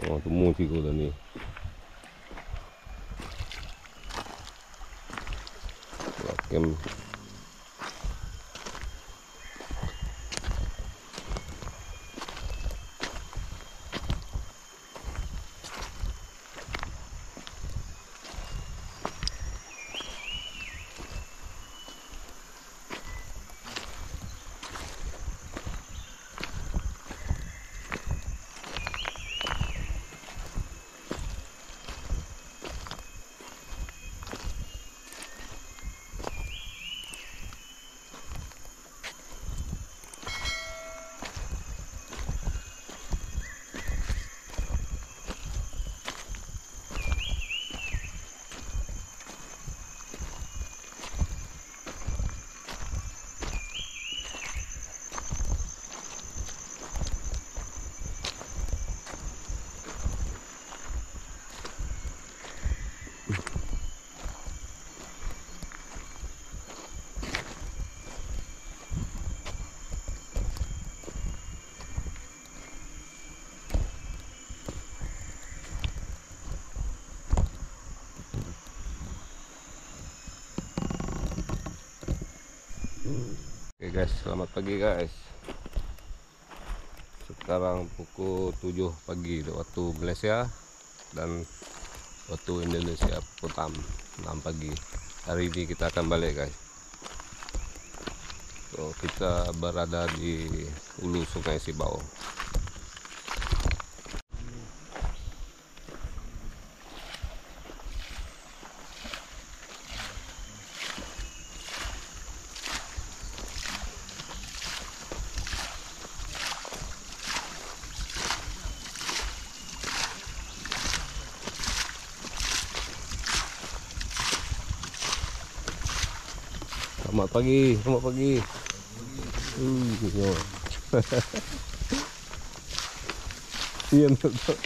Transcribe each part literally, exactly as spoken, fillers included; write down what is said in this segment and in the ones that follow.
Oh, temu sih gue nih. Kem. Oke guys, selamat pagi guys. Sekarang pukul tujuh pagi waktu Malaysia dan waktu Indonesia pukul enam pagi. Hari ini kita akan balik guys. So, kita berada di hulu Sungai Sibau. Selamat pagi, selamat pagi. Uh, iya betul.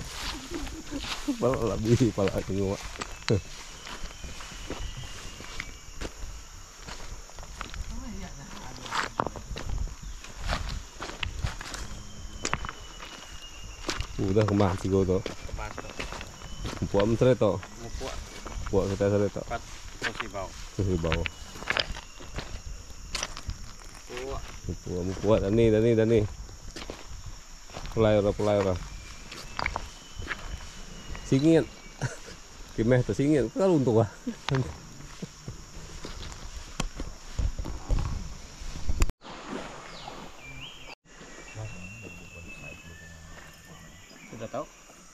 Pala lebih, pala semua. Udah kemana sih gue tuh? Puak mesra tuh. Puak. Puak kita sore tuh. Pat Sibau. Sibau. Puak, puak, Dani, Dani, Dani. Pulai ora, pulai ora. Singit. Kimeh tuh singit, kalau untuk ah. Sudah tahu?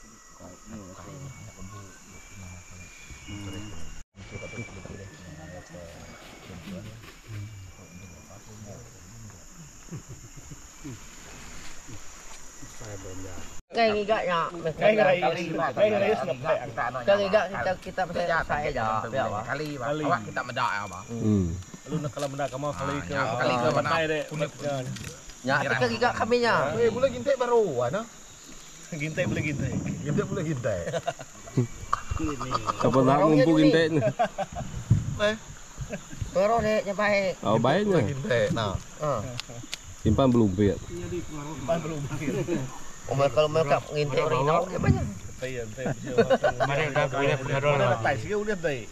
Cây giganya, Cây giganya, cây giganya sudah cây giga kita kita percaya saya aja, kali, awak kita medak apa? Hmm. Lu nak kalau medak kamu kali ke kali ke mana deh? Ya, kita giga kaminya. Eh, boleh gintai baru ana. Gintai boleh gintai. Gintai boleh gintai. Kapan nak ngumpul gintai ni? Eh, Toro deh, baik. Oh, baiknya. gintai. Nah, Simpan belum biar. simpan belum akhir. Oh, kalau mereka ngintai ini, ya banyak. Iya, mari udah boleh benar lah. Tai sih udah tai.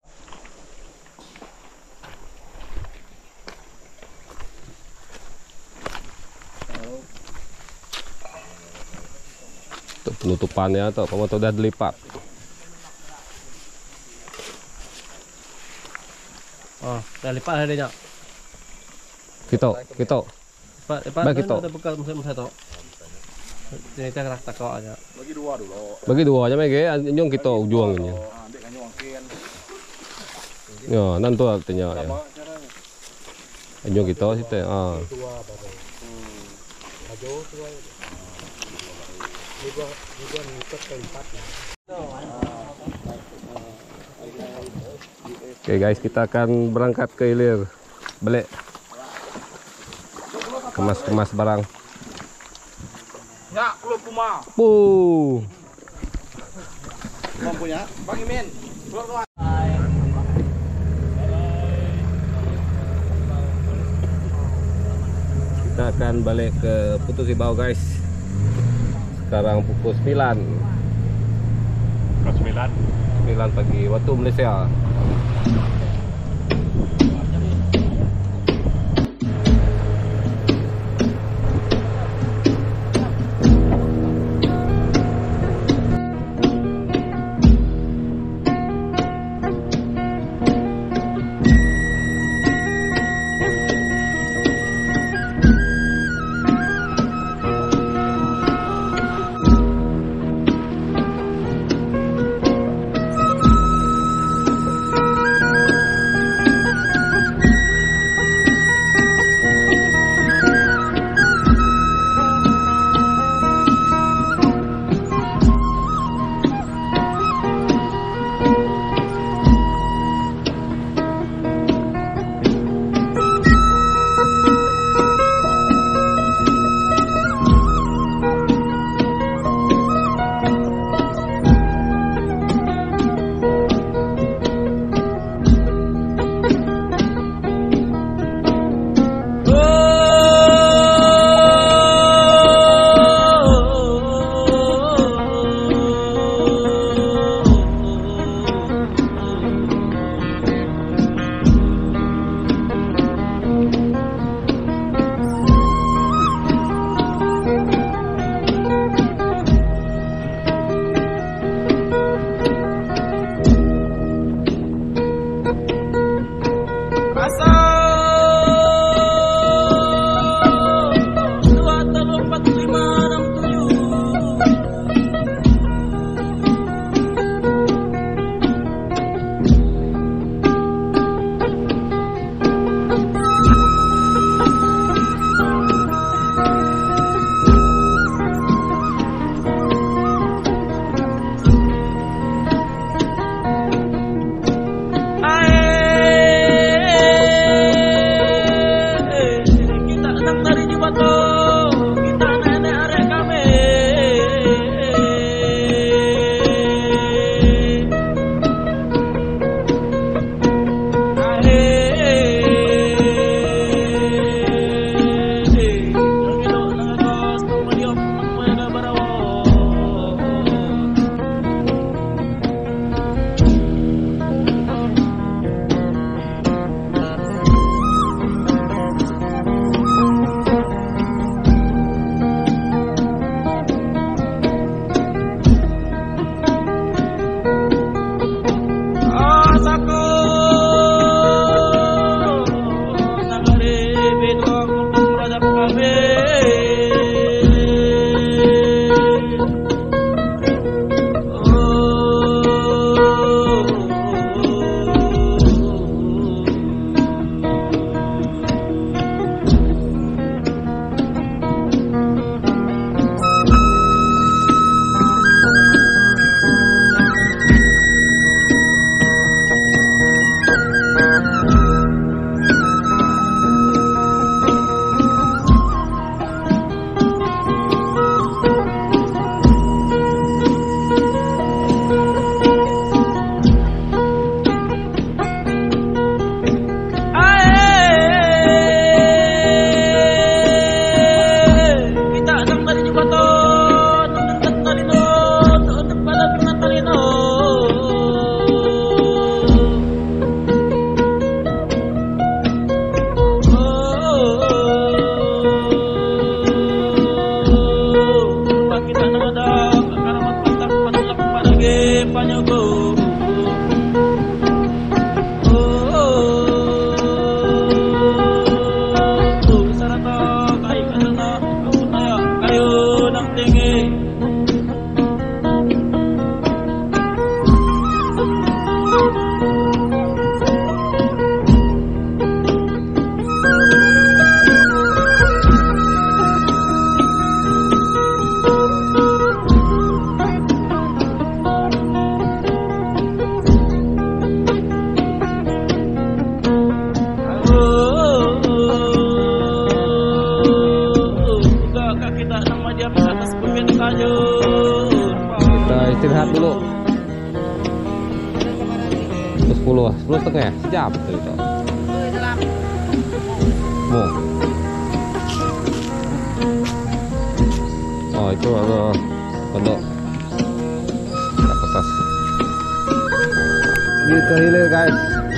Untuk penutupannya atau kamu tuh udah dilipat. Oh, dah lipat dah dia. Kita, kita. Lipat, lipat. Bagi tu. Ada bekal musim-musim tu. Ini kita nak takau aja. Bagi dua dulu. Bagi dua aja mege, anjung kita ujuangnya. Ambil kan nyongkin. Ya, nanti artinya ya. Anjung kita situ. Ah. Dua baru. Hmm. Ajo dua. Juga juga nipat kelipatnya. Oke guys, kita akan berangkat ke hilir. Balik. Kemas-kemas barang. Ya, belum puma. Puh. Belum punya. Bagi min. Keluar keluar. Kita akan balik ke Putus Sibau guys. sekarang pukul sembilan. Pukul sembilan. sembilan pagi waktu Malaysia. istirahat dulu. sepuluh, sepuluh setengah, sejam tuh itu. Mau. Oh itu ada pondok Kapetas. Ini ke hilir guys.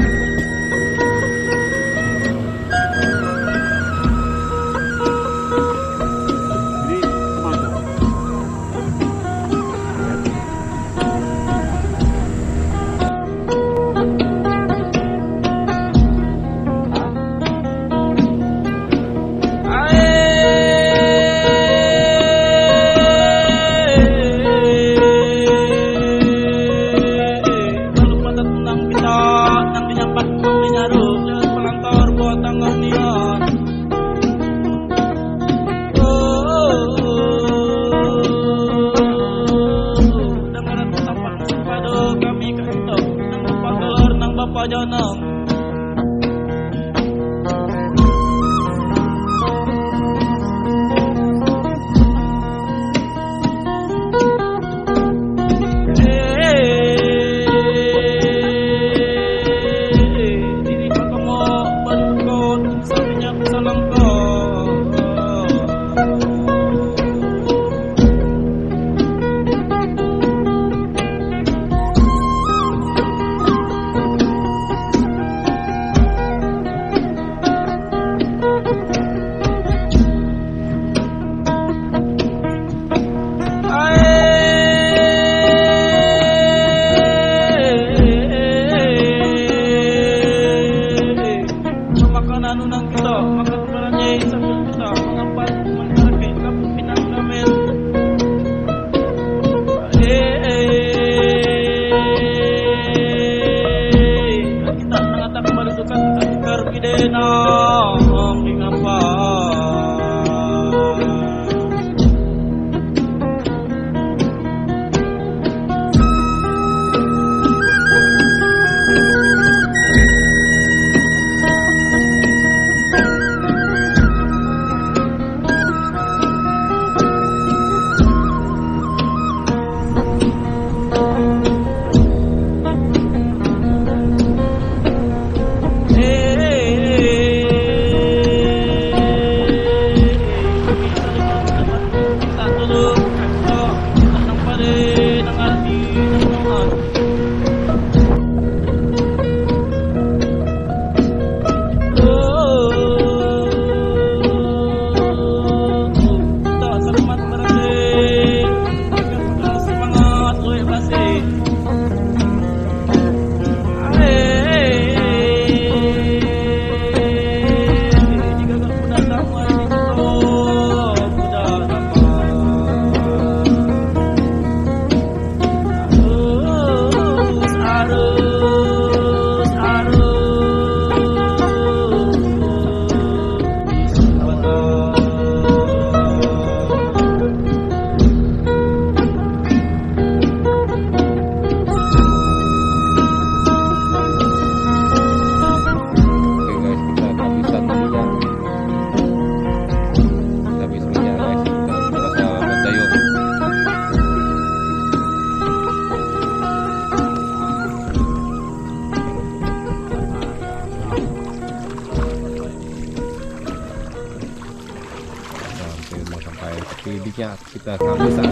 Bibitnya kita kehabisan.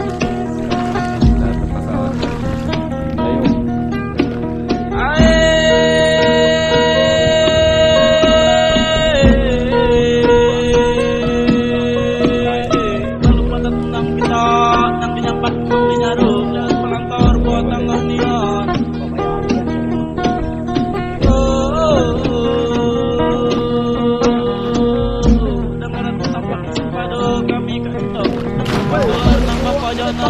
Kita terpaksa ayo. Lalu pada tunang kita nang dinyampat menyaru dan pelantor buat tanggal nian. Dengaran tampak sepadu kami kantor. Nang bapak jana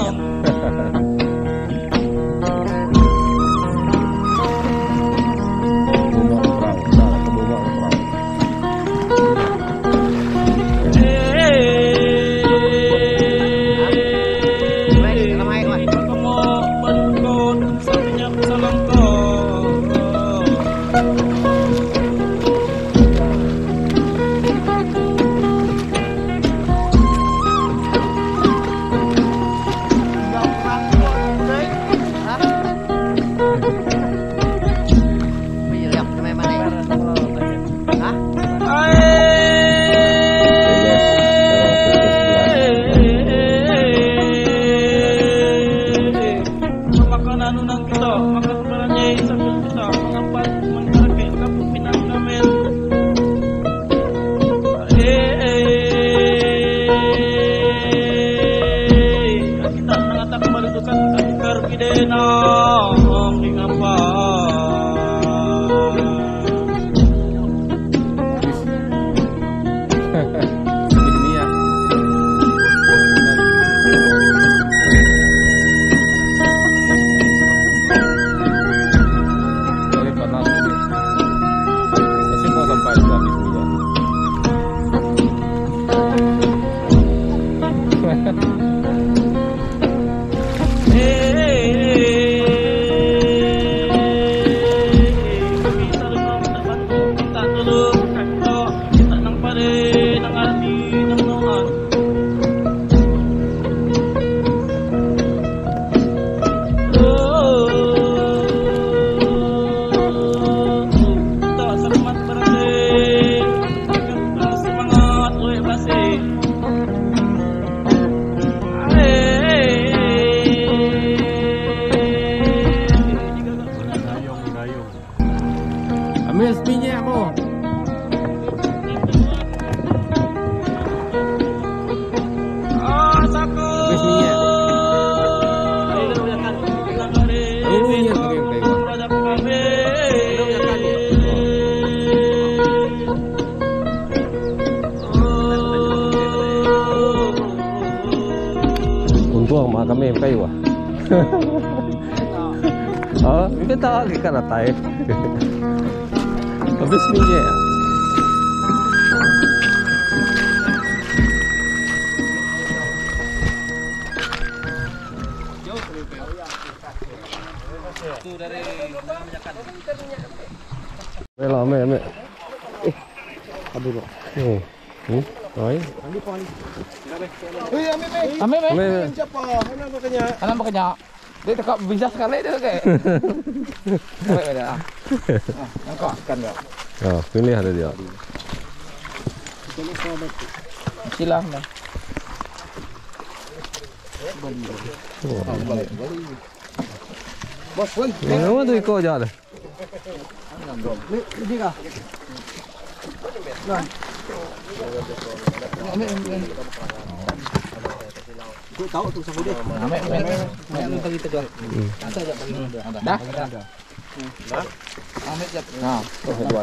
Pinang kita, maka sebenarnya sambil kita mengempat menggerakkan kampung Pinang Kamen. Kita mengatakan kembali tukang tukar pidana mengapa? Ambil minyak mo. Ah, sako. Ambil minyak. Dulu nya kami kayu. Untung mak kami kayu ah. Oh, kita lagi kan atai. Habis minyak. Mày làm mày mày. Aduh kok. Nih. Hmm. Oi. Wih, ame me. Ambil me. Mày. Siapa? Mana makanya? Anak makanya. Dia tekak bisa sekali dia kayak. Sampai beda. Ah, angkat kan enggak? Oh, pilih ada dia. Silang dah. Bos, woi. Mana tu ikut aja dah. Ni, ni kah? Nah. Ame, ame. Aku tahu tu sama dia. Ambil me. Yang bagi tegur. Kata aja bagi dia. Dah. Dah. Ame jap. Nah, tu dua.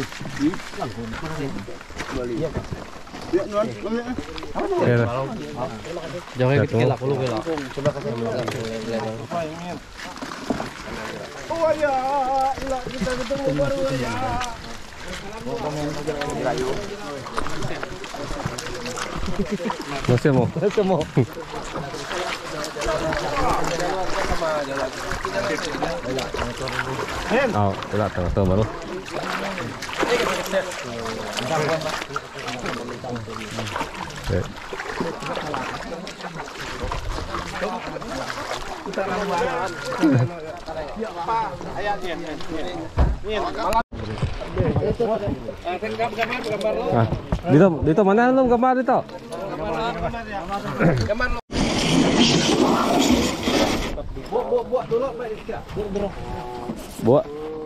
Ya, nuan. Ame. Ya dah. Jangan Satu. kita kelak dulu kelak. Coba kasih. Oh ya, enggak kita ketemu baru ya. Masih mau. Masih mau. Oh, tidak tahu baru. Okay. Nah, dito, dito mana lu gambar dito? Buat buat dulu baik sikit. Buat. Buat.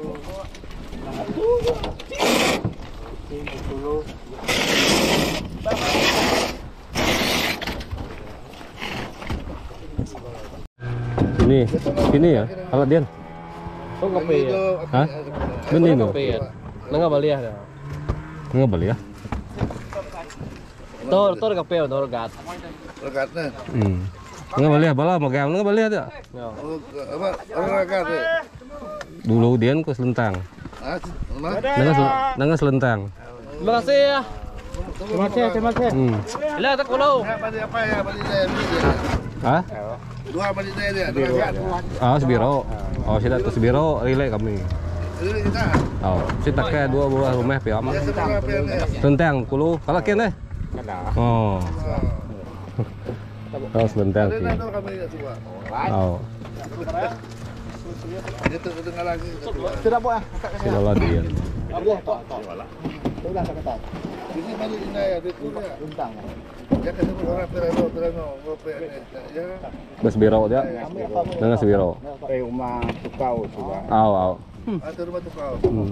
Ini, ini ya, alat Dian. Tu kopi ya. Hah? Benih no. Kopi ya. Nengah baliah dah. Enggak beli ya? Tu tu kopi tu regat. Rekatnya. Hmm. Enggak beli ya, bala mau gam enggak beli ada. Apa? Orang rekat. Dulu Dian ke selentang. Ah, mana? Nengah nengah selentang. Terima kasih ya. Terima kasih, terima kasih. Hmm. Bila tak kulau. Balik apa ya? Balik saya beli. Hah? Dua balik saya dia. Dua rekat. Ah, sebiro. Oh, sudah tuh sebiro relay kami. Ini kita. Oh, kita kayak dua buah rumah piam. Ya seberapa ya? Selentang puluh. Kalau kian deh. Oh. Oh, selentang Ada sih. nanti kami ya coba. Oh, Itu kedengar lagi. Tidak boleh. sudah lah dia. Ini balik ini ya, itu ya. Bas biro dia. Dengan sebiro. Eh rumah tukau juga. Aw aw. Atau rumah tukau.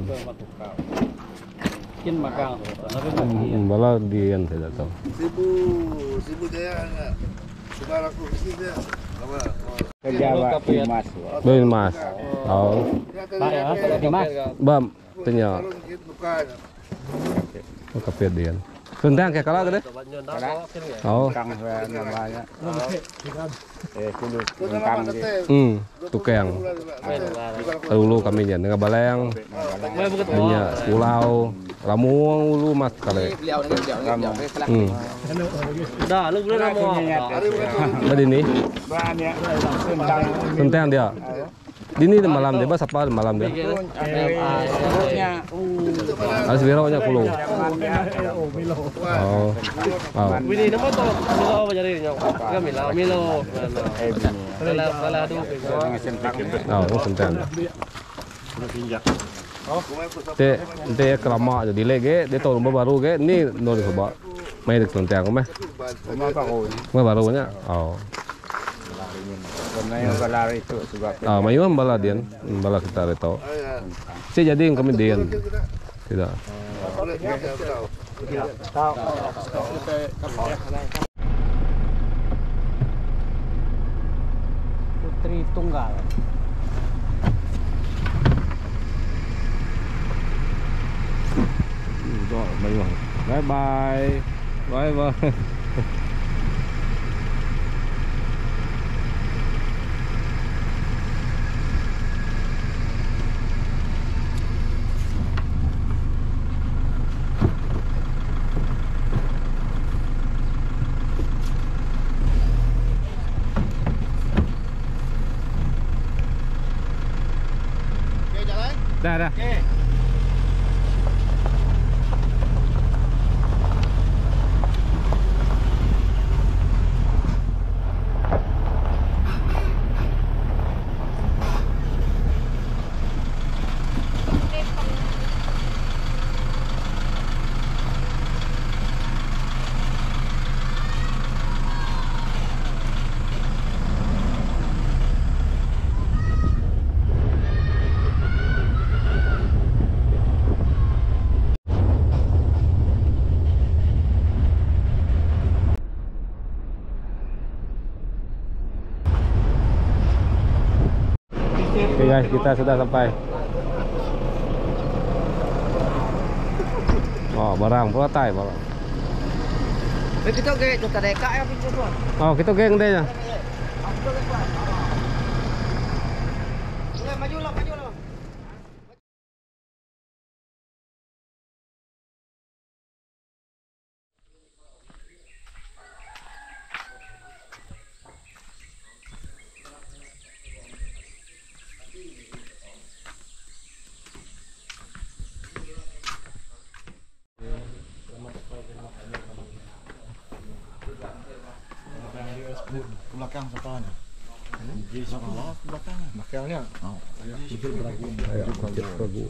Kin makang. Hmm, bala dian saya tahu. Sibu, sibu jaya enggak. Sebarang kursi dia. Apa? Kerja Mas. Beli mas. Oh. Pak ya, di Mas. Bam, tanya. Bukan. Oh, kafe dian. Sentang kayak kalah tadi. Oh. Kang namanya. Eh kudu kang dia. Hmm, tukang. Dulu kami nya dengan baleng. Nya pulau. Lamuang ulu mas kali. Hmm. Dah, lu boleh nama. Tadi ni. Banyak sentang Sentang dia. Di ni malam dia, apa malam dia? perutnya. Ada sebiro nya kulo. Oh. Oh. Ini nama tu Milo apa jadi ni? Kan Milo, Milo. Eh bini. Salah salah tu. Dengan sentang. Oh, sentang. Te te kelama jadi lege, dia tahu rumah baru ke, ni no coba. Main di sentang mah. Rumah baru. Rumah barunya. Oh. Karena yang berlari itu juga. Ah, mayuan bala dian, bala kita reto. Si jadi yang kami dian. Tidak. Putri Tunggal. Udah, mayuan. Bye bye. Bye bye. Dah dah. Oke guys, kita sudah sampai. Oh, barang protai barang. Kita ke kita deka ya pintu tuan. Oh, kita geng deh ya. Maju lah, maju lah. Belakang sepanya. Di sekolah belakang. Belakangnya. Oh. Itu beragu. Ayo, lanjut beragu.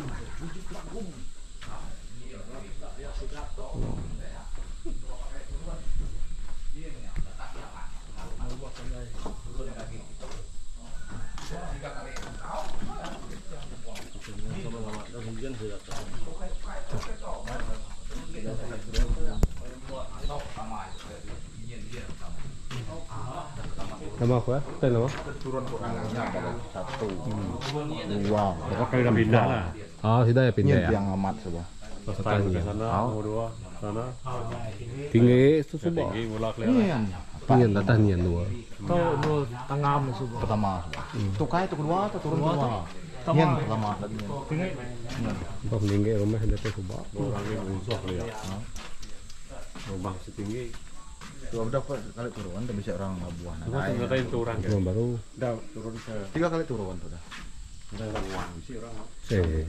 Nama apa? Tên nama? Satu, dua, berapa kali pindah lah. Oh, sudah ya pindah ya. Yang amat coba. Tanya. Nomor dua sana Tinggi itu sudah. tinggi mulak kelihatan. Tinggi datang nian dua. Tu tu tengah musuh. Pertama. Tukar itu kedua atau turun kedua? Yang pertama tadi. Bang tinggi rumah ada tu sudah. Orangnya musuh kelihatan. Rumah setinggi. Dua berapa kali turun? Udah bisa orang Labuan. Cuma ngatain turun kan. Rumah baru. Udah turun ke Tiga kali turun tuh dah. udah orang sih orang. Eh.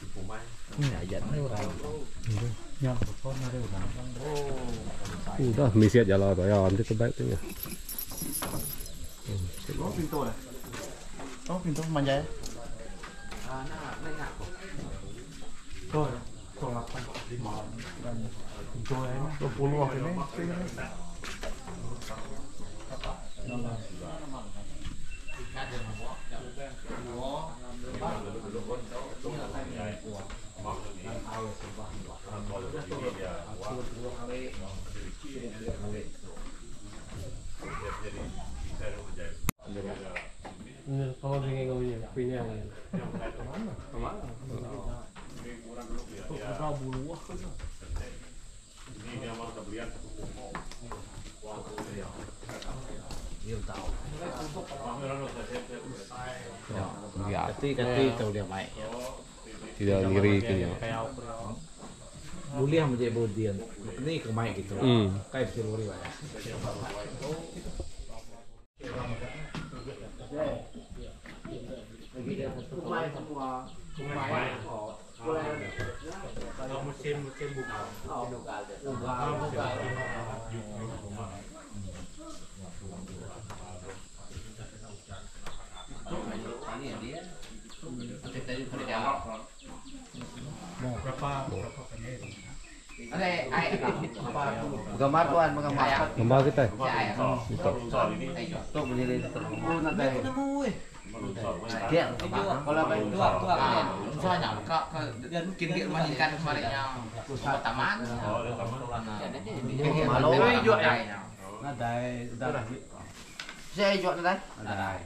Udah misi aja lah ya, nanti terbaik tu ya. Oh pintu dah. Oh pintu manja ya. dua puluh ini. Kalau dengan ngomongnya, punya yang Kati-kati tahu dia baik. Tidak ngiri kayaknya. Boleh menjadi bodian. Ini kemaik gitu. Hmm. Kayak siluri baik. musim-musim buka. Gambar tuan, gambar. Gambar kita. Tuh berdiri di terkumpul nanti. Dia kalau main dua dua kan. Misalnya kak dia mungkin dia mandikan kemarinnya pusat taman. Malu jual ya. Nadai udah. Saya jual nadai. Nadai.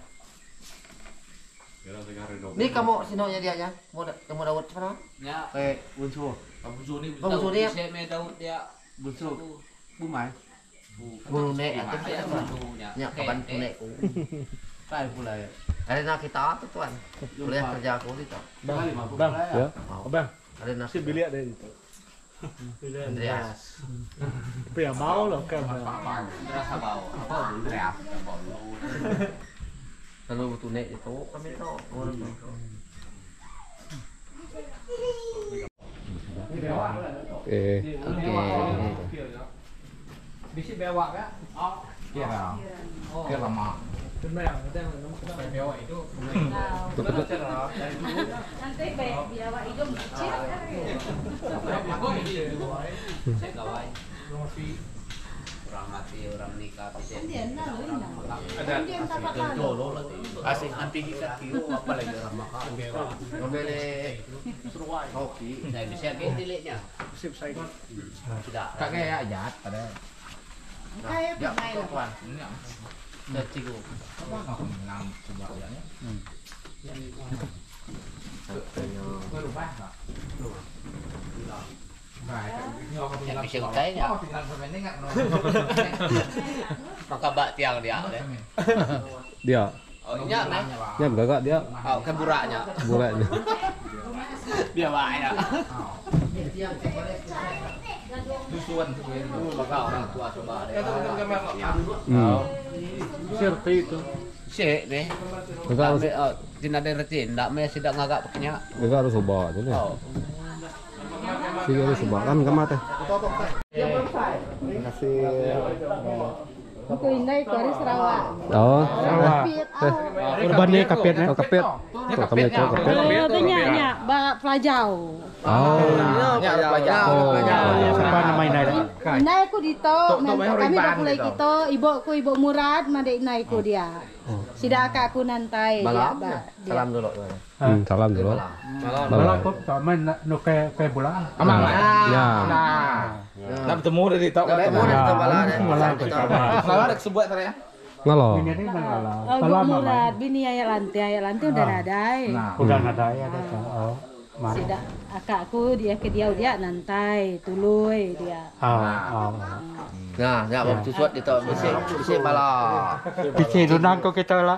Ini kamu sinonya dia nya. Mau kamu Daud mana? Ya. Eh, Bunsu. Bunsu ni Bunsu dia. Saya me Daud dia. Bunsu. Bumai. Bune atau apa? Ya, kapan bune ku. Kai pula ya. Ada nak kita tu tuan. Boleh kerja aku itu. Bang, bang, Ya. bang. Ada nak Si bilik ada itu. Andreas. Tapi ya mau loh kan. Rasa bau. Apa dulu ya? Kalau butuh nek itu kami tahu. Eh, Bisi bewak ya? Oh. Iya. Oh. Kira lama. Bewak itu. Nanti biawa itu kecil. Saya gawai. Orang mati, orang nikah, bisa. Ada. Asik nanti kita kiro apalagi orang makan. Ngomele kopi. Saya bisa ke dileknya. Sip saya. Tidak. Kakek ayat pada. Kayak Ya, pemain. tuan. Jadi ku. Enam coba ya. Berubah. Yang bisa kayaknya. Maka bak tiang dia. dia. Oh, nya nah. Ya gagak dia. Oh, ke buraknya. Buraknya. Dia baik ya. Dusuan tu. Maka orang tua coba deh. Hmm. Serti itu. Sik deh. Gagak harus Tidak ada retin, tidak me sidak ngagak paknya. gagak harus ubah tu ni. Oh. Sih harus ubah kan kamar teh. Aku indah itu hari Sarawak. Oh. Kapit. Korban ni kapit Oh, kapit. Oh, kami tu kapit. Oh, tanya nya, ba pelajau. Oh. Ya, pelajar. Siapa nama ini? Indah aku dito, kami dah mulai kita, ibu aku ibu Murad, mandek indah aku dia. Sida akak aku nantai dia. Malam. Ba. Salam dulu. Hmm, salam dulu. Malam kok sama no kayak kayak bulan. Aman. Ya. Nak bertemu dari tok. Bertemu dari tok malam. Malam ada sebuah saya. Ngalo. Ini ni nang lah. Oh, ibu Murad, bini ayat lantai, ayat lantai udah nadai. Udah ada ya ada. Oh. Mana? Sida akakku dia ke dia dia nantai, tuluy dia. Ah, ah. Nah, nak waktu suat di tok bisik bisik malam. Pici dunang ko kita lah.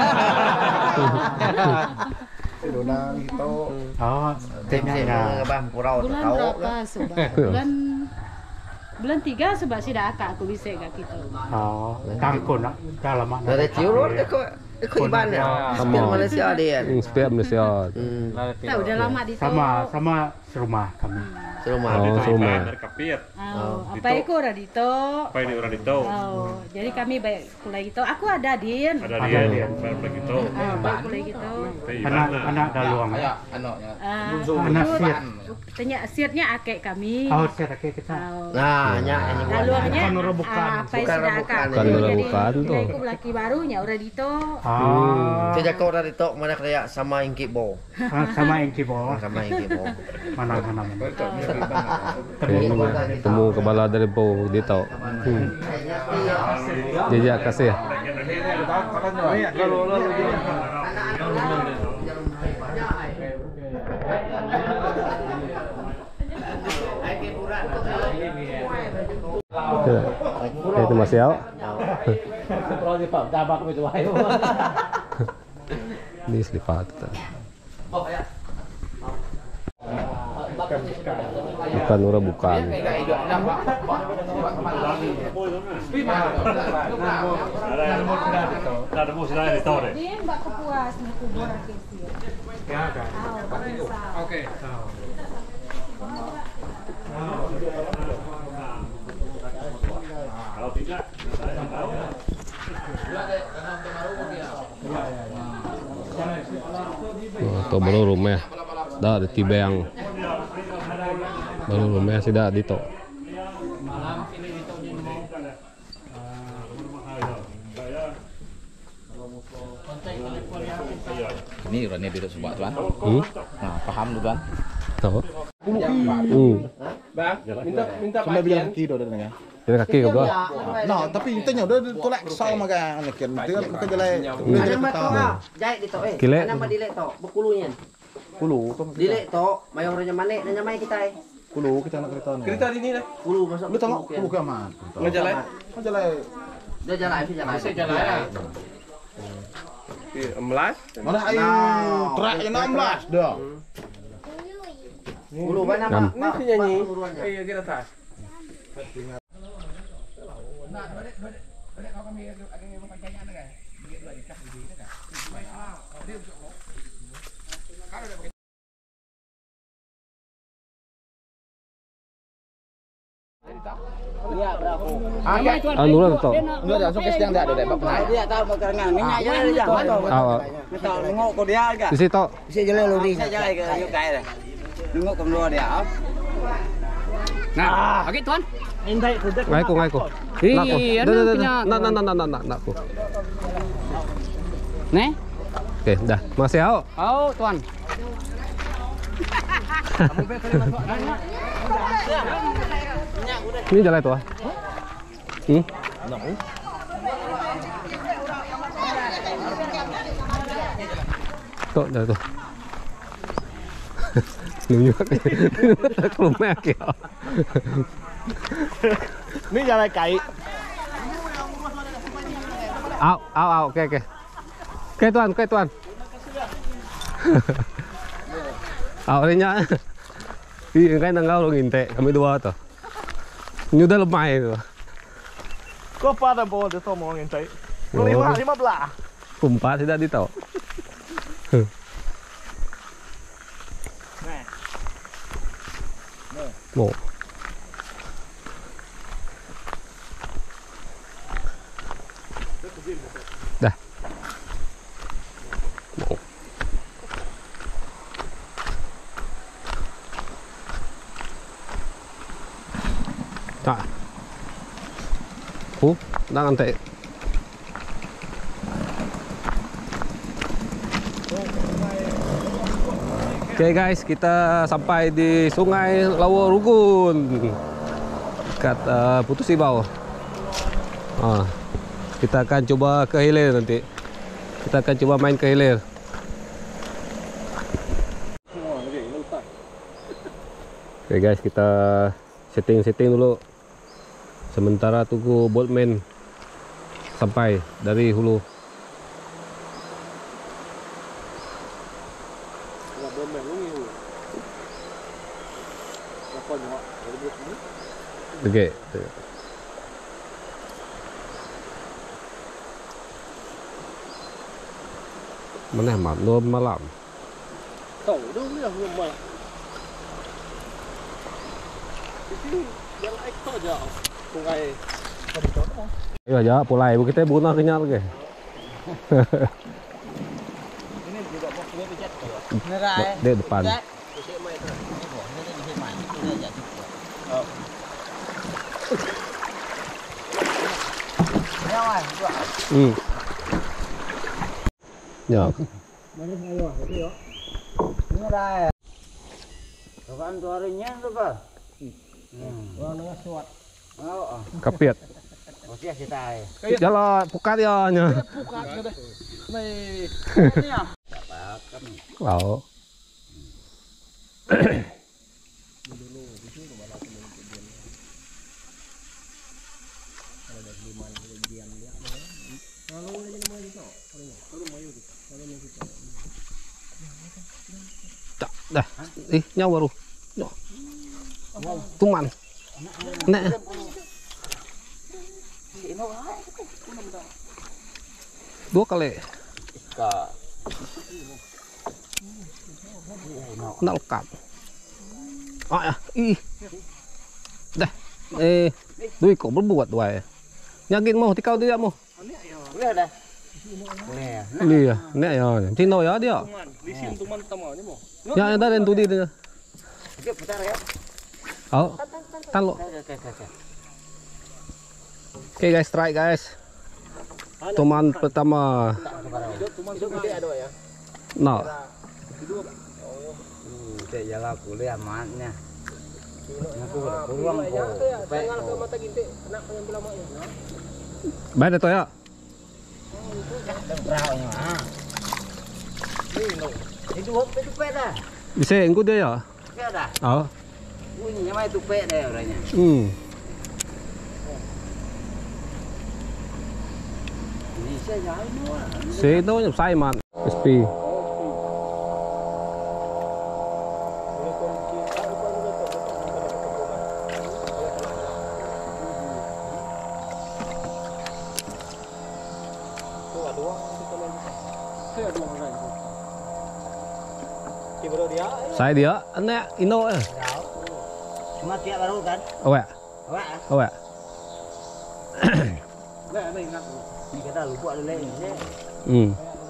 Donang itu. Oh, Temnya tengahnya. bang kurau Bulan tahu. berapa sebab? Bulan bulan tiga sebab sida akak aku bisa gak gitu. Oh, tangkun nak dalam mana? Dari ciurun ke ke iban ya. Sambil Malaysia dia. Hmm, setiap Malaysia. Hmm. Tahu udah lama di Sama sama serumah kami. Seruman. Oh, Seruman. Dari Kapit. Oh, apa itu orang Dito? Apa ini orang itu? Oh, jadi kami baik pula gitu. Aku ada Din. Ada dia dia baru lagi itu. Oh, baik pula gitu. Anak anak daluang. Ah, Anak itu siat. tanya siatnya akek kami. Oh, siat akek kita. Oh. Nah, nya ini gua. Daluangnya Bukan orang bukan. ah, apa yang Bukan sudah orang akak. bukan. Bukan Jadi orang bukan tuh. nilai aku laki barunya orang Dito. Ah. Tidak kau dari tok mana kaya sama Ingki Bo. Ah, sama yang kibo. Sama Ingki Bo. Mana mana mana. Oke, temu kepala dari Po Dito. Hmm. Jejak kasih ya. Itu Mas Yao. Ini selipat. Bukan ora bukan. Ada mus sudah di tore. Din mbak kepuas mau kubur akek sih. Oke. Kalau tidak, Oh, to baru rumah. Dah ada tiba yang baru rumah sudah dito. Ini orangnya tidak sebab tuan. Hmm? Nah, paham tu tuan. Tahu? Hmm. bang, minta minta Sampai bilang kaki dah dengan. Ini kaki ke bawah? Nah, tapi tanya udah tolak kesal makan kan. Dia bukan jalan. Ada mah jahit di tok eh. Kile. Ana mah dilek tok, bekulunya. Kulu, Dilek tok, mayornya mana nanya mai kita eh. kulu kita nak kereta ni. Kereta di ni lah. Kulu masuk. Lu tengok kulu ke mana? Ngejalan. Jalan. Dia jalan, dia jalan. Saya jalan lah. Emelas. Mana air truk yang enam belas dah. Kulu mana Enam. mak? Ni nyanyi. Iya, kita atas. Anu lah to. Enggak langsung ke siang dah ada debat. Dia tahu bakarangan minyak jalan dia jangan. Aw. Kita nengok ke dia agak. Di situ. Bisa jalan lori. Bisa jalan ke Yukai dah. Nengok ke dua dia. Nah, okey tuan. Ngai ko ngai ko. Ih, Nak ko. anu punya. Nak nak nak nak nak nak ko. Nih. Oke, dah. Makasih Yao. Oh, tuan. Ini jalan itu ah. Hmm? Tuh, jalan tuh. Nunjuk. Kelumah ya. Ni jalan kai. Au, au, au, oke, oke. Oke tuan, oke tuan. Au, ini nya. Iya, kan nangau lo nginte, kami dua tuh. Ini udah lemah itu. Kau pada bawa dia tahu mau ngintai. Oh. Lima lima belas. Kumpat tidak ditahu. Mau. Dah. Mau. Tak. Oh, dah nanti. Oke guys, kita sampai di Sungai Lawo Rugun, dekat uh, Putus Ibau. Ah, kita akan coba ke hilir nanti. Kita akan coba main ke hilir. Oke guys, kita setting-setting dulu. Sementara tunggu boatman sampai dari hulu. Oke. Mana malam malam. Tahu dah ni aku malam. Iya aja, pulai kita bunah kenyal ke. Di depan. Hmm. Ya. Kapiat. Jalan pukat ya nya. Wow. Tak dah. Ih, nyawa baru. Tuman. Nek. Dua kali. Nak lekat. Ah ya, ih. Dah. Eh, duit kok berbuat wae. Nyakin mau tikau dia mau. Udah dah. Iya, nek ya. Cino ya dia. Ya ada yang tudi dia. Oh. Talo. Oke guys, try guys. Tuman pertama. Nah. Cek jalan kuliah amannya. Aku udah pulang kok. Baik itu ya. Bisa engkau dia ya? Oh. Bunyinya mah itu pe deh orangnya. Hmm. Ini saya jalan semua. Saya itu nyep saya man. S P. Saya dia, ane ino ya. Cuma tiap baru kan? Oh ya. Awak. Oh ya. Ini kita lupa dulu ini. Hmm.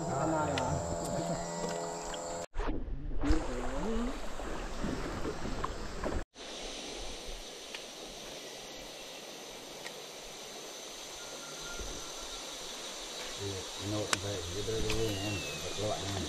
Ino baik gitu dulu kan. Keluar kan.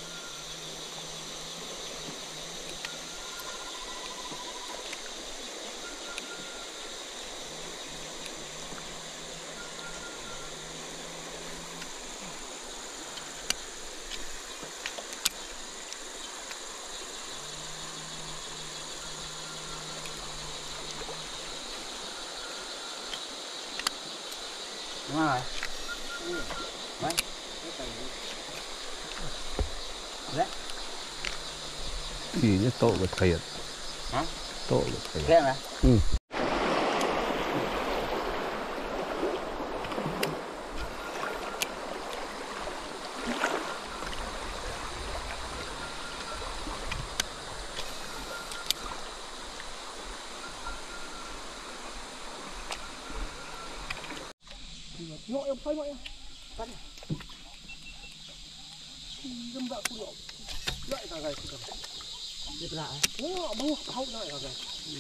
Ngoài. Đấy. Đấy. Gì nhất tổ được thiệt. Hả? Tổ được thiệt. Kẹo hả? Ừ. Nhội em phơi mọi em. Cắt này. Dâm đạo phụ lộ. Lại cả gầy thì cần. Tiếp lại. Nó bao hậu lại cả gầy.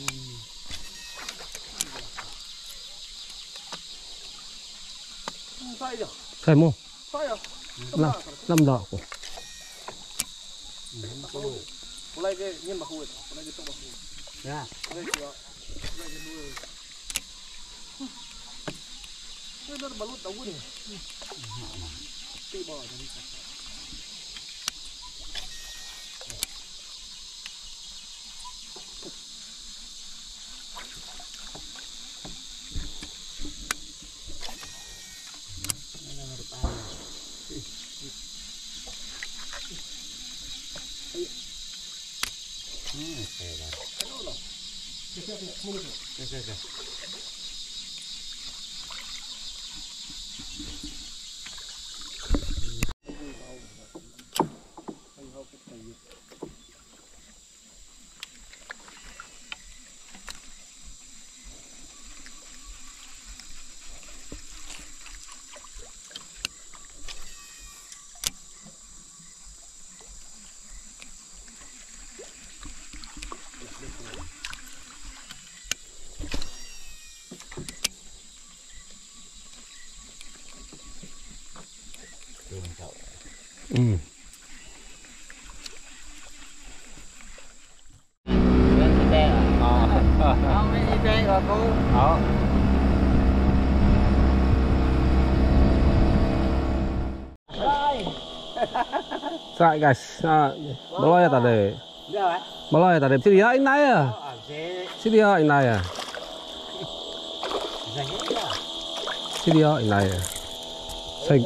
Sai rồi. Sai mua. Sai rồi. Năm năm đỏ của. Mulai ke nyen bahu itu. Mulai gitu bahu. Ya. Mulai juga. Mulai kedua. Ini udah balut tahu nih. Tiba jadi kata. Hmm. Đó. Sai guys, ah, belum ya tadi. Belum ya tadi. Sini ya ini ya. Sini ya ini ya. Sini ya ini ya. Saya.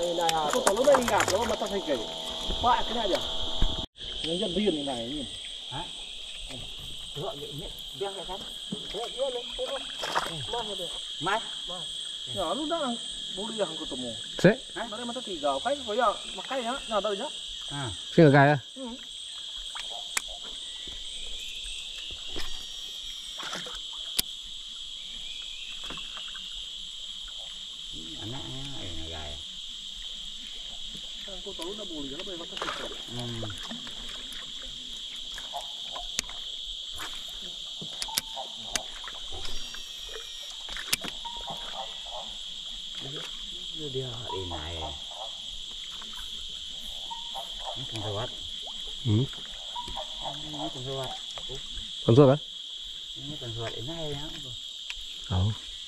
Ya, lu dah boleh yang ketemu. Sih. Mari mata tiga, kai kau ya, makai ya, nada aja. Sini kaya. Kau tahu dah boleh, apa yang mata tiga. Dia hari naik. Ini penjual. Hmm. Ini penjual. Penjual kan? Ini penjual ini ya. Oh.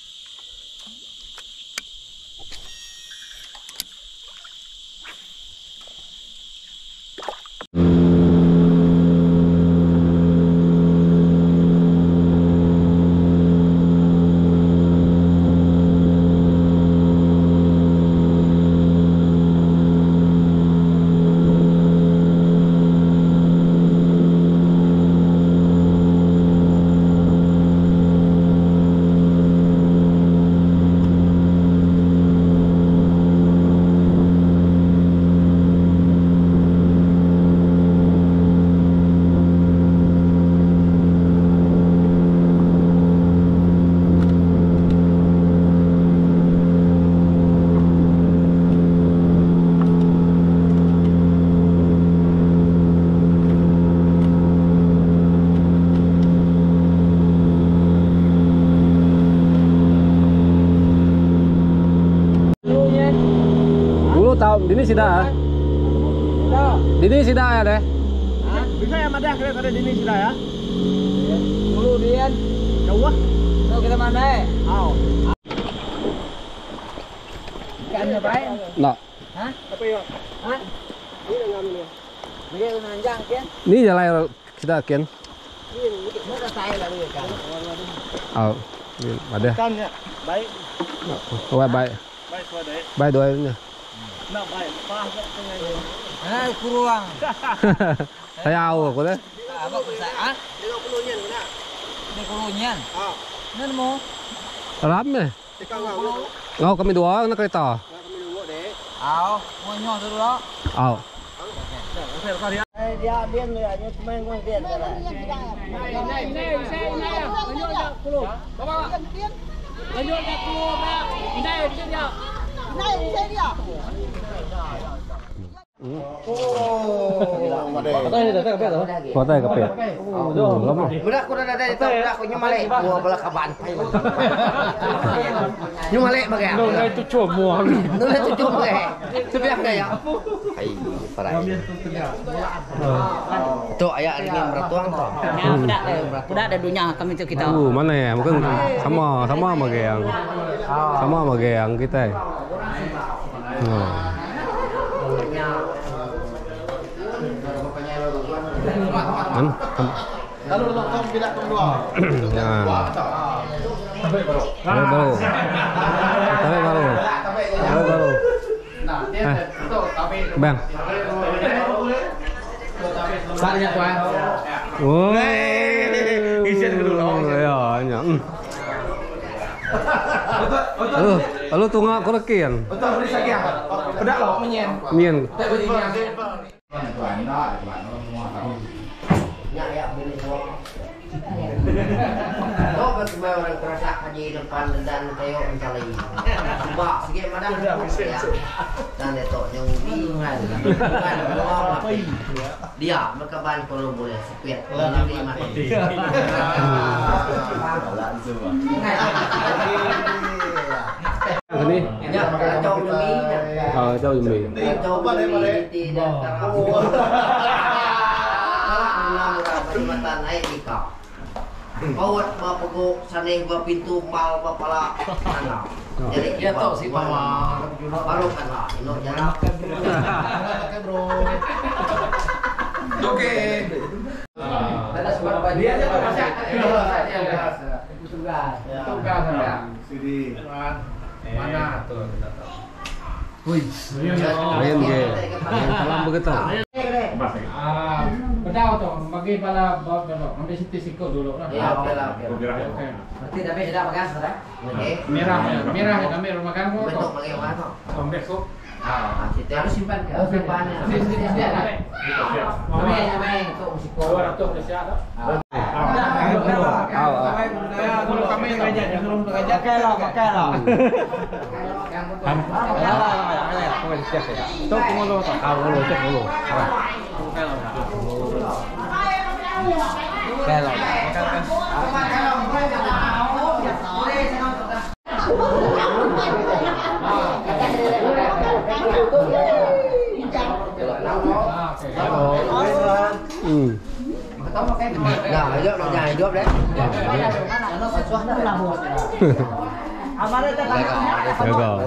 Tahu dini sudah. Dini sudah ya deh. Bisa ya madah kalian ada di sini sudah ya. Dulu Dian. Jauh. So kita mana eh? Aw. Ikan apa ya? Nggak. Hah? Apa ya? Hah? Ini yang ngambil ya. Dia nanjang kan? Ini jalan sudah kian. Mau ke saya lalu ya kan. Oh, ada. Kan ya. Baik. Baik baik. Baik sudah. Baik doanya. Nah, baik. Pas tengah. Ah, kuruang. Saya tahu aku deh. Apa bisa? Ah? Dia puluhnya kena. Dia kulunyan. Ah. Nan mo. Rame. Tekan ngau. Ngau kami dua nak kereta. Kami dulu deh. Ao, mau nyoh dulu lo. Oh. Eh dia bian ya, dia cuma ngomong bian cara. Kota ya kapet. Udah aku udah ada di tahu aku nyamale gua bala kaban. Nyamale bagai. Nung itu cuma. Nung itu cuma bagai. Itu biar kayak. Hai, parai. Tuh aya ini meratuang toh. Ya, budak ada. Budak ada dunia kami itu kita. Uh, mana ya? Mungkin sama sama sama kayak yang sama sama kayak yang kita. Oh. Kan? Kalau lo kom tidak kedua. Nah. Tabe baru. Tabe baru. Tabe baru. Tabe baru. Eh. Bang. Sarnya tuan. Woi. Isen dulu. Ya, nya. Halo, halo tunggu aku rekian. Betul beri sakian. Pedak lo menyen. Nien. Tak beri nyen. Ya ya beli gua. Oh, betul orang kerasa haji depan dan teo mencari. Mbak, sikit madang ya. Dan itu yang bingungan. Bukan apa dia mereka ban kalau boleh sepet. Lebih mati. Ini. Ya, kacau demi. Ờ, cho dùm mì. Coba deh, Pak. Tidak terlalu. Jembatan air di kau. Kawat mapagok sanay ba pintu mal mapala ano. Jadi Ya toh si mama. Baru kan lah, ino jalan. Bro. Oke. Ada sebab Dia aja Pak masak. tugas. Tugas ya. Sini. Mana tuh? Wih. Ayan, ge. Ayan, salam begitu. Ah, bedaw to, bagi pala bab dulu. Ambil situ sikut dulu lah. Ya, oke lah. Oke. Berarti tapi sudah makan sudah? Oke. Merah ya, merah ya kami rumah kamu Bentuk to. bagaimana? Sampai so. Ah, situ harus simpan ke. Oh, simpannya. Sini sini sini ada. Kami hanya main untuk musik. dua ratus Malaysia ada. Kalau kami ngajak sebelum ngajak Pakai lah, pakai lah. Ito, kumulo to. Ah, kumulo, cek kumulo. Kalau. Hmm. Nah, ayo nó dài đốp đấy. Gagal.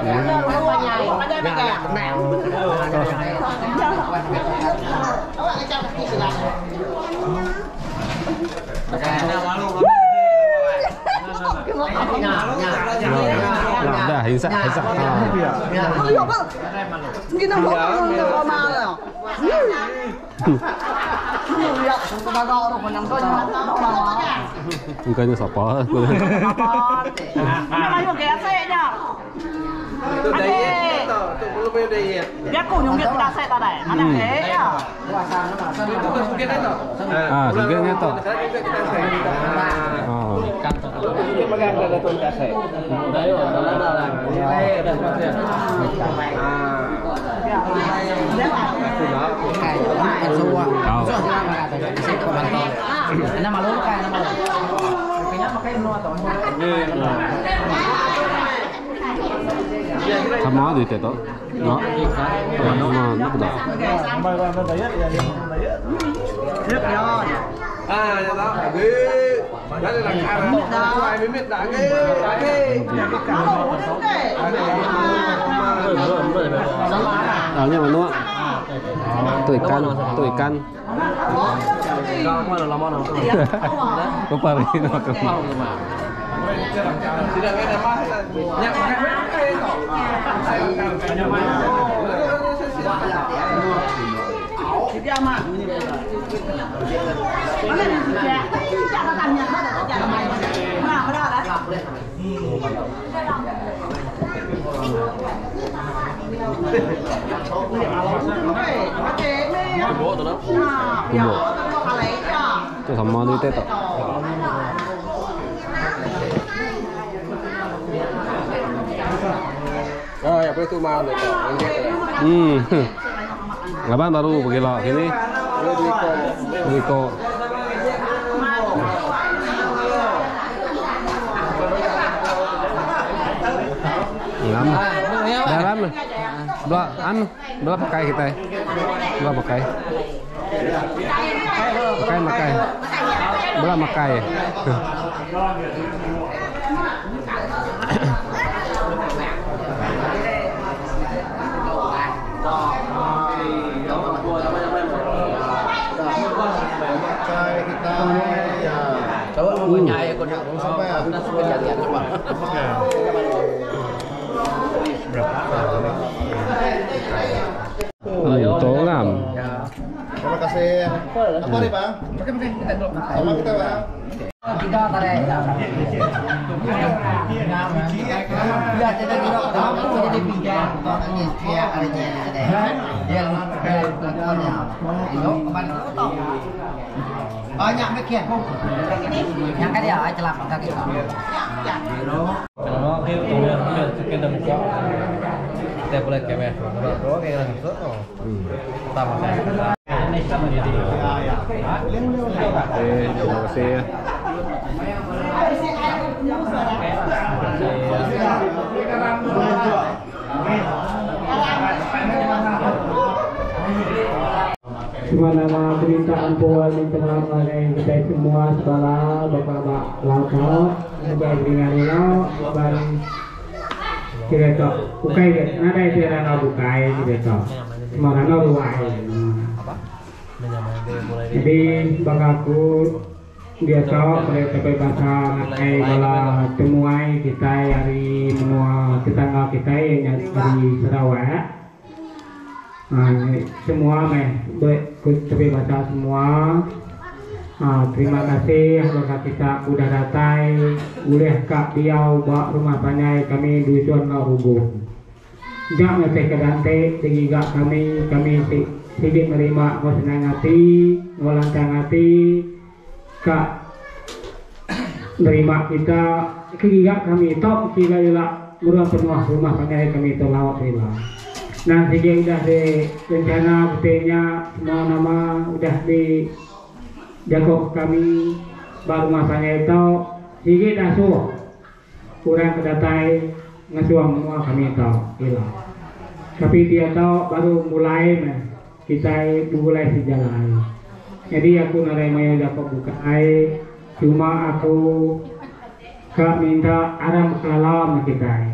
Nah, dah, hinsak, hinsak. Mukanya siapa? Itu diet toh, itu belum punya diet. Dia aku nyungkit tidak saya tadi. Mana deh ya? Itu tuh mungkin itu. Ah, sugihnya to. Sekarang juga kita saya. Oh. Mungkin magang ada tuh kita saya. Udah yuk, udah ada lah. Nilai udah pasti. Kan semua. Tahu. Ini malu kan, ini malu. Kayaknya pakai dulu atau Sama di itu. No. Sama, no betul. Ah, ya tahu. Abi. Ada lah cara. Mulai mimit dah ke. Lagi. Dalamnya mana? Tuh ikan, tuh ikan. Lupa lagi nama kamu. Tidak ada masalah. Ya, pakai itu. Jadi aman. Mana dia? Jangan tanya, jangan main. Nah, benar lah. Kumbo. Itu sama di itu. Oh, ya boleh tuh mau itu. Hmm. Laban baru begila ini. Wiko. Ngam. Dalam. Belah an, belah pakai kita. Belah pakai. Pakai pakai. Belah pakai. Coba mempunyai aku nak sampai aku nak suka jalan coba. Hmm, tongam. Terima kasih. Apa nih bang? Pakai pakai kita dulu. Sama kita bang. Kita tadi. Ya, jadi kita kamu jadi pinjam. Ini dia adanya ada. Dia teleponnya. Itu kapan foto? Banyak mikir. Yang kan dia celak kaki. Kalau kita punya kita muka. Kita boleh kemer. Kalau kayak gitu. Pertama saya. Ini sama jadi. Eh, terima kasih ya. Kalau cuma nama berita ampun minta maaf oleh kita semua segala bapak-bapak laut bapak dengan lo bareng kita tak bukai ada itu ada bukai kita tak semua orang luai jadi bagaku dia tahu mereka berbahasa ngakai bala temuai kita hari menua tetangga kita yang dari Sarawak. Nah, semua meh tapi bahasa semua. Nah, terima kasih bahasa kita udah datai boleh kak diau bak rumah panjai kami dusun Rubuh. Jak ngasih ke dante sehingga kami kami sedikit menerima kau senang hati, ngolancang hati, kak menerima kita kegigak kami top kira kira murah penuh rumah panjai kami itu lawat rela. Nah, sehingga udah di rencana betulnya semua nama udah di jago kami baru masanya itu sehingga dah suah kurang kedatai ngasuang semua kami tahu hilang. Tapi dia tahu baru mulai mah kita mulai sejalan. Jadi aku narai maya dapat buka air cuma aku kak minta aram kalam kita.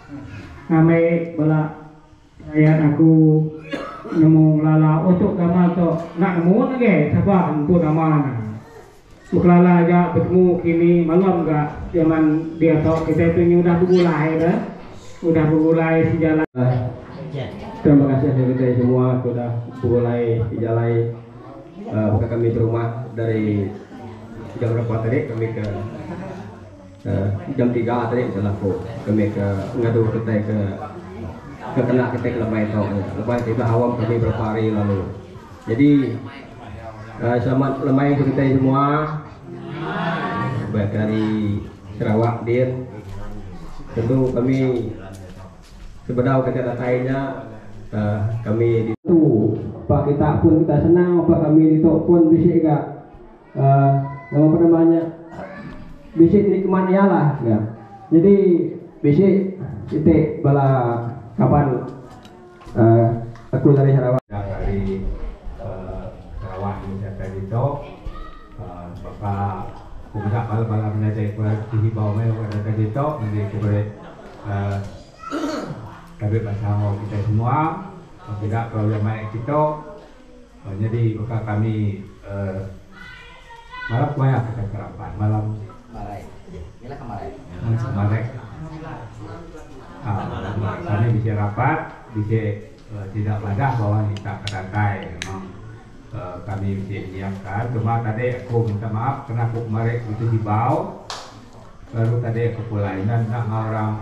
Namai bala ayat aku nemu lala untuk nama tu nak nemu lagi siapa pun nama Buklala aja bertemu kini malam enggak zaman dia tahu kita itu udah bergulai dah udah bergulai sejalan. Terima kasih kita semua sudah bergulai sejalan. Uh, kami di rumah dari jam berapa tadi kami ke uh, jam tiga tadi berlaku kami ke ngadu kita ke ke kena kita ke lebay tau lebay kita awam kami berapa hari lalu. Jadi uh, selamat lemai untuk kita semua baik dari Sarawak Dir. Tentu kami sebenarnya kita datainya uh, kami itu Pak kita pun kita senang Pak kami itu pun bisa enggak uh, apa namanya bisa nikmat lah ya. Jadi bisa titik bala kapan uh, aku dari Sarawak dari uh, Sarawak Indonesia tadi itu uh, Bapak Budak bala-bala menajai kepada tinggi bawah mai kepada tadi itu menjadi kepada uh, kami bersama kita semua tidak kalau mai kita uh, jadi maka kami uh, malam banyak kita kerapan malam marai bila kemarin kemarin Ah, kami bisa rapat, bisa uh, tidak badah bahwa kita kedatai memang uh, kami bisa menyiapkan. Cuma tadi aku minta maaf karena aku kemarin itu dibau, baru tadi aku pulai dan nak orang.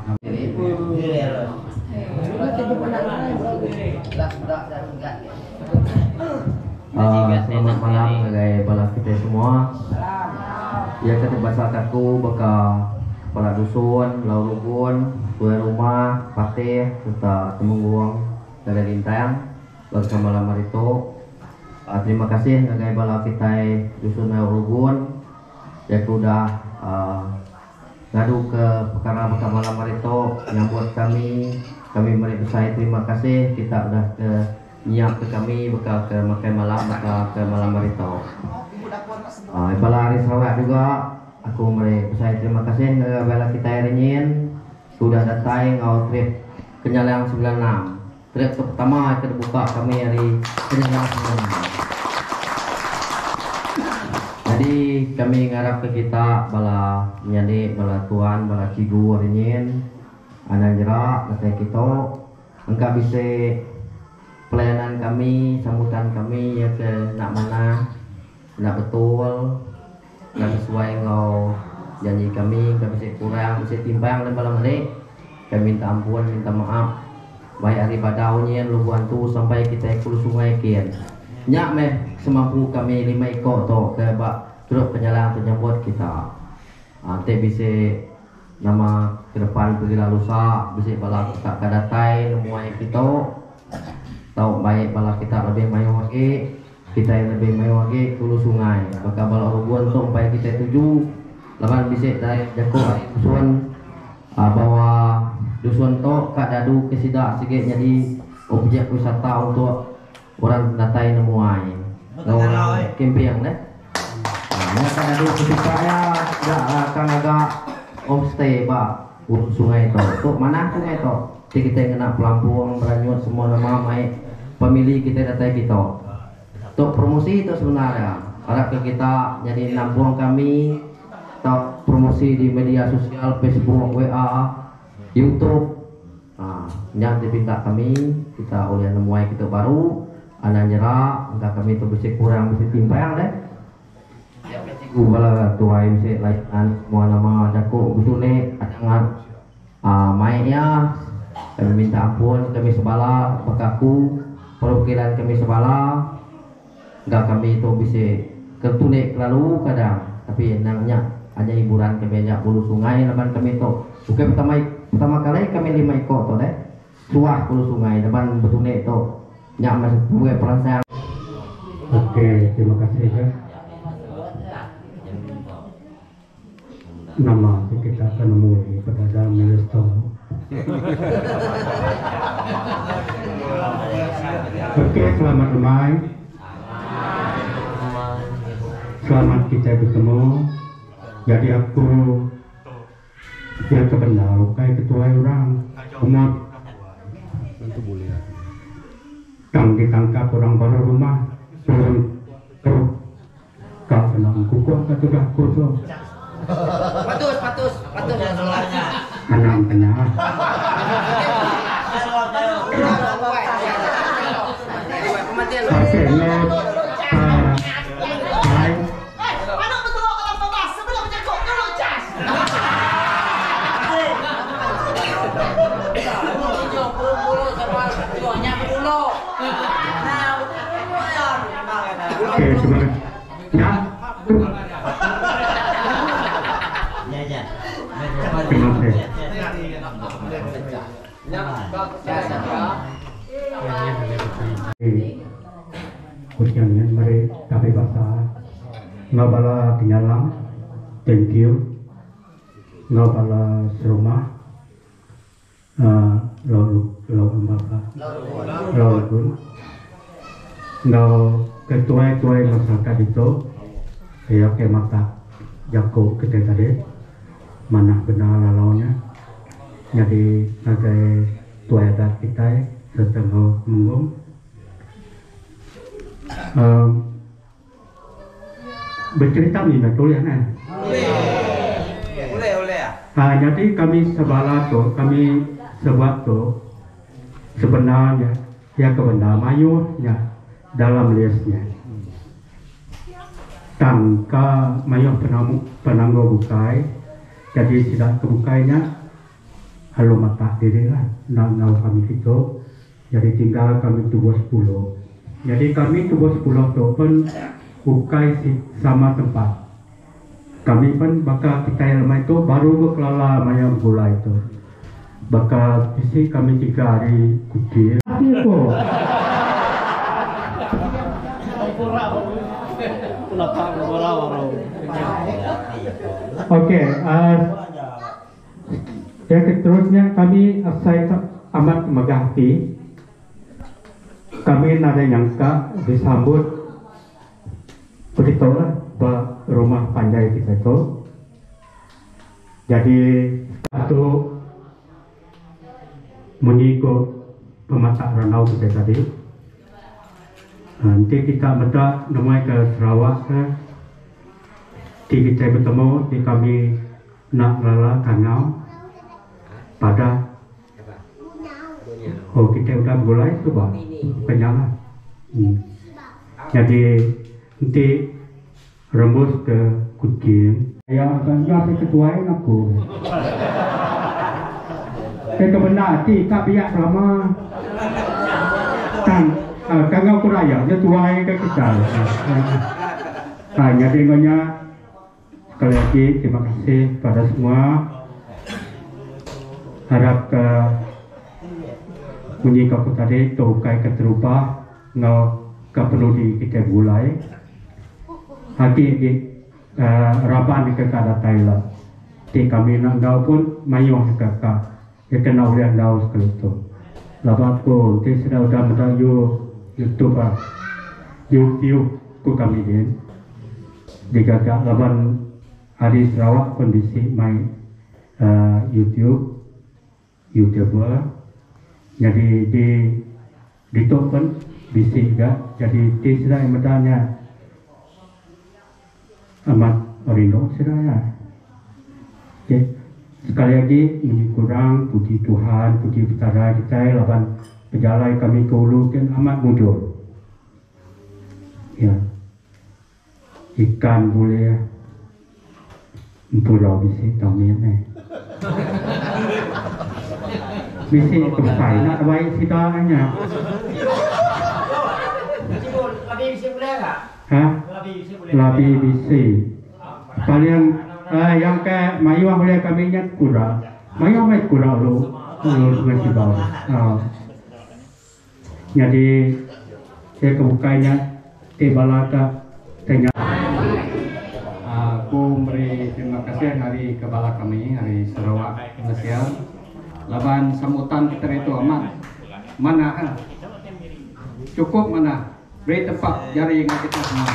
Uh, selamat malam sebagai bala kita semua. Ya kita bahasa aku bakal kepala dusun, lau rukun, tuan rumah, patih, serta temenggung dari Lintang bersama malam itu. Uh, terima kasih sebagai bala kita dusun lau rukun yang sudah uh, ngadu ke perkara bersama malam itu menyambut kami. Kami mereka saya terima kasih kita sudah ke nyiap ke kami bekal ke makan malam bekal ke malam itu. Uh, bala hari Sarawak juga aku mereka saya terima kasih kepada kita hari ini sudah datang ngau trip Kenyalang sembilan puluh enam trip pertama terbuka kami hari Kenyalang sembilan puluh enam. Jadi kami ngarap ke kita bala menjadi bala tuan bala cigu hari ini anak jerak kata kita engkau bisa pelayanan kami sambutan kami ya ke nak mana nak betul yang sesuai engkau janji kami, kami bisa kurang, bisa timbang dan malam hari kami minta ampun, minta maaf baik hari badaunya, lubuan tu sampai kita ikut sungai kian nyak meh semampu kami lima ekor to ke bak terus penyalang penyambut kita nanti bisa nama ke depan pergi lalu sa bisa bala tak kadatai nemuai kita tahu baik bala kita lebih mayu lagi kita yang lebih mayu lagi hulu sungai maka bala rubuan tu sampai kita tuju lawan bisa dari jago dusun uh, bahwa dusun tu kak dadu kesidak sikit jadi objek wisata untuk orang datai nemuai Lawan camping deh. Nah, kan ada ketika ya enggak akan agak homestay pak sungai itu. Tuh mana sungai itu? Jadi kita kena pelampung, beranyut semua nama mai pemilih kita data kita. Untuk promosi itu sebenarnya. Harap ke kita jadi nabung kami atau promosi di media sosial Facebook, W A, YouTube. Nah, yang diminta kami kita oleh nemuai kita baru. Anda nyerah, enggak kami itu bisa kurang bisa timpang deh. Gue bala tuai bisa lainan semua nama jago betul nih adangan uh, mainnya kami minta ampun kami sebala bakaku perwakilan kami sebala enggak kami itu bisa ketunek lalu kadang tapi enaknya hanya hiburan kami ajak bulu sungai leban kami itu bukan pertama pertama kali kami lima ekor tuh deh suah bulu sungai leban betunek itu nyak masih gue perasaan. Oke, terima kasih ya. Nama kita akan mulai pada dalam milestone. Oke, selamat ramai. Selamat kita bertemu. Jadi aku yang kebenar, kayak ketua orang umat. Kang ditangkap orang baru rumah, turun terus kau senang kukuh atau dah kukuh. Patus, patus, patus yang sebelahnya. Anang tengah. Oke, no. Baik. Anak betul kalau babas sebelum jago kalau cas. Oke, sebentar. Ya. Terima kasih. Ujiannya mari tapi bahasa ngabala penyalam, thank you. Ngabala serumah, lalu lalu mbaka, lalu pun. Ngau ketua-ketua masyarakat itu, kayak kayak mata jago kita tadi. Mana benar lalaunya jadi sebagai tua adat kita setengah mengum um, bercerita nih betul ya kan boleh boleh ya ah, jadi kami sebala tuh kami sebuat tuh sebenarnya ya kebenar mayurnya dalam listnya tanpa mayur penang penanggo bukai. Jadi tidak kebukainya halo mata diri lah nau kami itu jadi tinggal kami tubuh sepuluh jadi kami tubuh sepuluh itu pun bukai sama tempat kami pun bakal kita yang lama itu baru berkelala mayam gula itu bakal isi kami tiga hari kecil itu Oke, uh, ya seterusnya kami saya amat megahti. Kami nada nyangka disambut begitu lah ke rumah panjai kita itu. Jadi satu mengikut pemata ranau kita tadi. Nanti kita mendak namanya ke Sarawak ke. Di kita bertemu di kami nak lala kanau pada oh kita udah mulai tu bang kenyala hmm. Jadi nanti rembus ke kucing yang akan jadi ketua aku saya kebenar ti tak biak lama kan kangau kuraya dia tuai ke kita nah jadi ngonya. Sekali lagi terima kasih pada semua. Harap ke bunyi kaku tadi tukai keterubah ngau ke perlu di kita mulai. Hati di uh, raban di kekada Thailand. Di kami nak ngau pun mayung kakak. Dia kena ulian ngau sekali itu. Labat pun di sudah sudah mendayu YouTube YouTube ku kami din digagak laban hari Sarawak kondisi main uh, YouTube YouTuber jadi di di topen bisi juga jadi di sedang medanya amat orindo sedaya. Okay. Sekali lagi ini kurang puji Tuhan puji betara kita laban pejalai kami ke ulu kan amat mudah ya ikan boleh pulau bisi tamin eh bisi besar nak baik sidanya ha labi bisi paling uh, yang ke mayuang boleh kami ingat kurang mayuang mai kurang lu lu masih bawah uh. Jadi saya kebukanya tibalaka tanya. Aku beri terima kasih hari kepala kami hari Sarawak Indonesia. Laban sambutan kita itu aman. Mana? Cukup mana? Beri tempat jari dengan kita semua.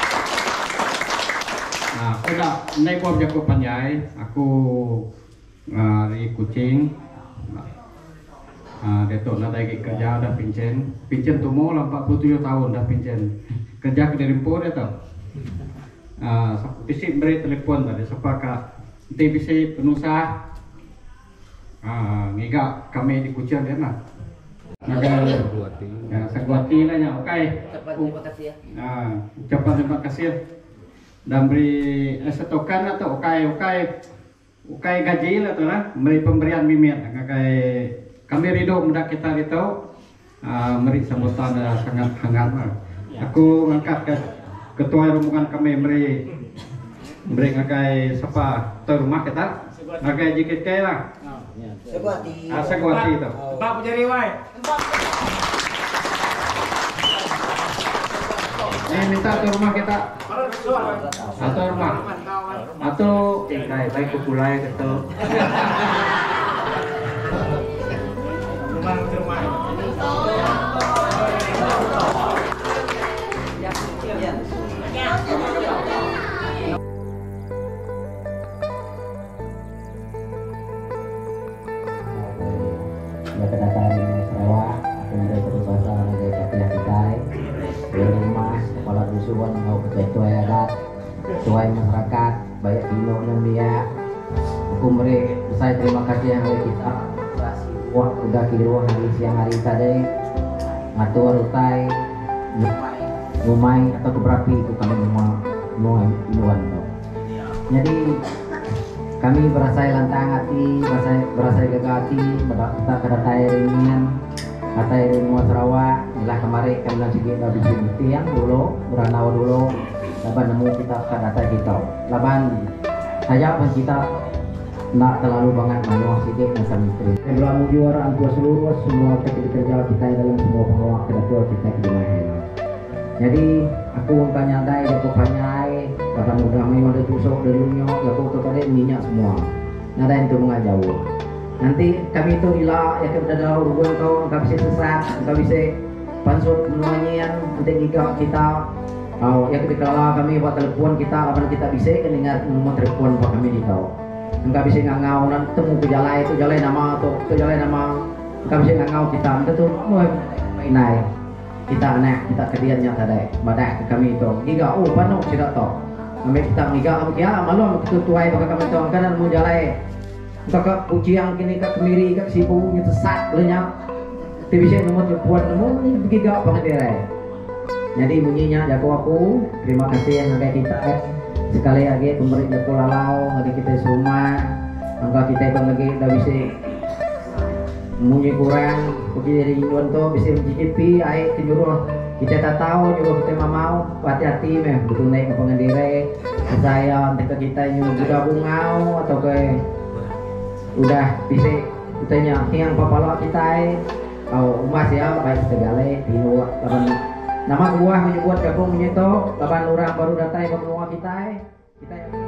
Nah, sudah naik buat jago panjai. Aku dari Kucing. Uh, Dato' nak lagi kerja dah pincen pincen tu mau empat puluh tujuh tahun dah pincen kerja ke Derimpur ya tau uh, bisik beri telefon tadi sepakat nanti bisik penusah uh, ngigak kami di Kucing dia nak maka ya seguati lah ya oke Terima kasih ya. Nah, ucapan terima kasih dan beri eh, setokan atau oke oke oke gaji lah tu lah beri pemberian mimin kayak kami ridho mudah kita itu uh, meri sambutan uh, sangat hangat. Aku angkat ke ketua rombongan kami meri meri ngakai siapa tuan rumah kita ngakai jikit kaya lah. Seguati. Ah, seguati itu. Tempat punya riwai. Ini minta tuan rumah kita. Atau rumah. Atau tingkai baik kukulai gitu. Kedatangan di Sarawak, aku mulai berusaha menjadi kapilah kita di rumah, kepala dusun, mau ketua adat, ketua masyarakat, banyak dino dan dia. Aku mulai besar terima kasih yang oleh kita. Wah, udah kira hari siang hari tadi, ngatur utai, ngumai atau keberapi itu kami semua semua iluan tu. Jadi kami berasa lantang hati, berasa berasa gagah hati, kita kedatai ringan, katai ringan Sarawak. Inilah kemarin kami nak sikit dah bikin tiang dulu, beranau dulu, laban nemu kita kedatai kita. Laban saya pun kita nak terlalu banget manual sikit masa menteri. Sebelum juara antua seluruh semua kerja kita dalam semua pengawal kedatua kita di mana. Jadi aku tanya dai aku panyai kata mudah memang ada tusuk dari nyok aku tu tadi minyak semua. Nada itu mengajau. Nanti kami itu ilah ya kita dah urun kau enggak bisa sesat, enggak bisa pansut menyanyian nanti jika kita oh ya ketika kami buat telepon kita apa kita bisa kan dengar nomor telepon pak kami di kau. Enggak bisa ngangau dan temu ke jalan itu jalan nama atau ke jalan nama enggak bisa ngangau kita itu tuh mau mainai kita anak kita kediannya tadi badak kami itu giga oh panu tidak tahu kami kita giga ya malu kita tuai pakai kami itu kan mau jalan kakak ujian kini kak kemiri kak sipu nyesat banyak tidak bisa nomor telepon nomor giga pakai dia jadi bunyinya jago aku terima kasih yang ada kita sekali lagi pemerintah Pulau Lalau lagi kita semua angka kita pun lagi dah bisa munyi kurang pergi dari Induan tu bisa mencicipi air kejuruh kita tak tahu juga kita mau hati-hati meh betul naik ke pengendiri saya mereka kita yang sudah bungau atau ke udah bisa kitanya yang papalak kita oh emas ya baik segala di luar nama buah menyebut gabung menyetok lapan orang baru datang ke benua kita kita